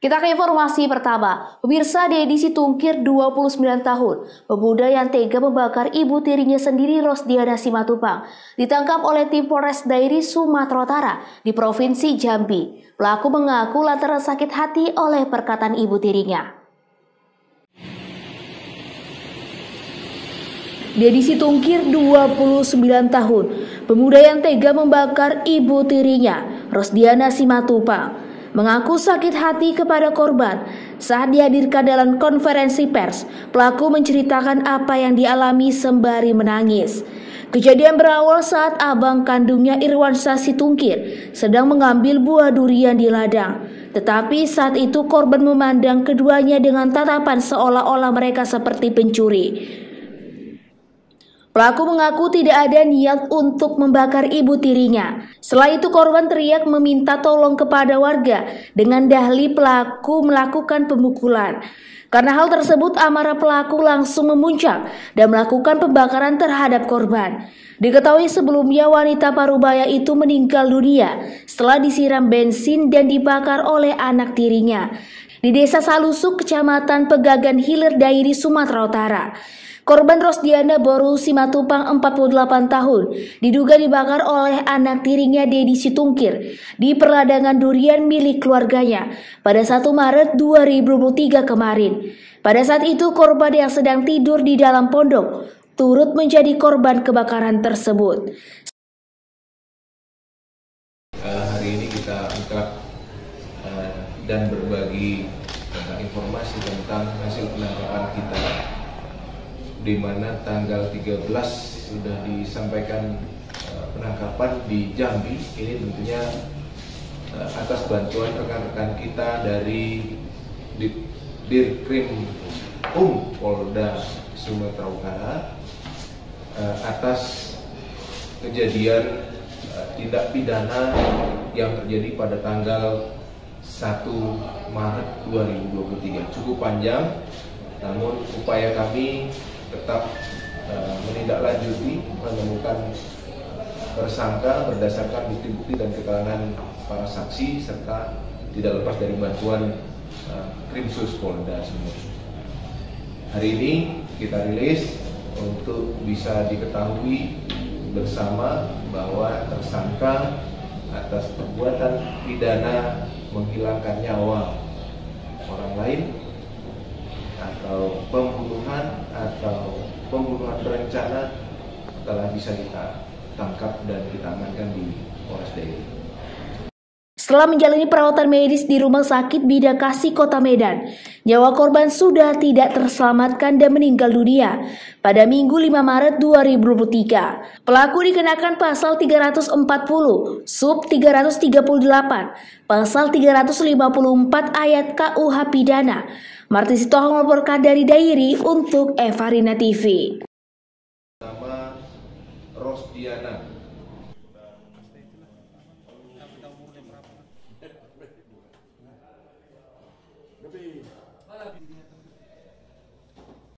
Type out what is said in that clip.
Kita ke informasi pertama. Pemirsa, Dedi Situngkir 29 tahun, pemuda yang tega membakar ibu tirinya sendiri Rosdiana Simatupang, ditangkap oleh tim Polres Dairi Sumatera Utara di Provinsi Jambi. Pelaku mengaku lantaran sakit hati oleh perkataan ibu tirinya. Dedi Situngkir 29 tahun, pemuda yang tega membakar ibu tirinya Rosdiana Simatupang, mengaku sakit hati kepada korban. Saat dihadirkan dalam konferensi pers, pelaku menceritakan apa yang dialami sembari menangis. Kejadian berawal saat abang kandungnya Irwansyah Situngkir sedang mengambil buah durian di ladang. Tetapi saat itu korban memandang keduanya dengan tatapan seolah-olah mereka seperti pencuri. Pelaku mengaku tidak ada niat untuk membakar ibu tirinya. Setelah itu korban teriak meminta tolong kepada warga. Dengan dahli pelaku melakukan pemukulan. Karena hal tersebut amarah pelaku langsung memuncak dan melakukan pembakaran terhadap korban. Diketahui sebelumnya wanita parubaya itu meninggal dunia setelah disiram bensin dan dibakar oleh anak tirinya di Desa Salusuk, Kecamatan Pegagan Hilir, Dairi, Sumatera Utara. Korban Rosdiana Boru Simatupang 48 tahun diduga dibakar oleh anak tirinya Dedi Situngkir di perladangan durian milik keluarganya pada 1 Maret 2023 kemarin. Pada saat itu korban yang sedang tidur di dalam pondok turut menjadi korban kebakaran tersebut. Hari ini kita angkat dan berbagi informasi tentang hasil penangkapan kita, di mana tanggal 13 sudah disampaikan penangkapan di Jambi. Ini tentunya atas bantuan rekan-rekan kita dari Dirkrim Polda Sumatera Utara atas kejadian tindak pidana yang terjadi pada tanggal 1 Maret 2023. Cukup panjang, namun upaya kami tetap menindaklanjuti, menemukan tersangka berdasarkan bukti-bukti dan keterangan para saksi, serta tidak lepas dari bantuan Krimsus Polda Sumut. Hari ini kita rilis untuk bisa diketahui bersama bahwa tersangka atas perbuatan pidana menghilangkan nyawa orang lain atau pembunuhan berencana telah bisa kita tangkap dan kita amankan di Polres Dairi. Setelah menjalani perawatan medis di Rumah Sakit Bidakasi Kota Medan, nyawa korban sudah tidak terselamatkan dan meninggal dunia pada Minggu 5 Maret 2023. Pelaku dikenakan pasal 340, sub 338, pasal 354 ayat KUH Pidana. Marti Sitohang melaporkan dari Dairi untuk Evarina TV.